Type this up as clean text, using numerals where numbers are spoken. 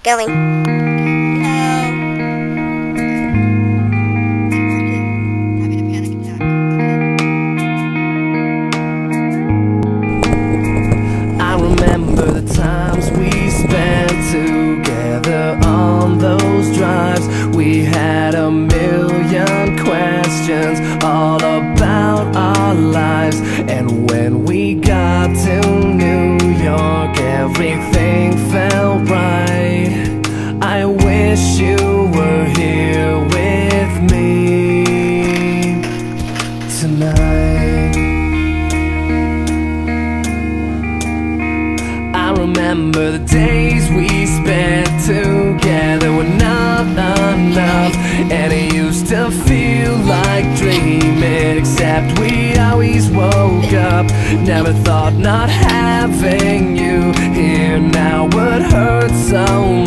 Going. I remember the times we spent together on those drives. We had a million questions all about our lives. And when we got to New York, everything felt right. I wish you were here with me tonight. I remember the days we spent together were not enough, and it used to feel like dreaming, except we always woke up. Never thought not having you here now would hurt so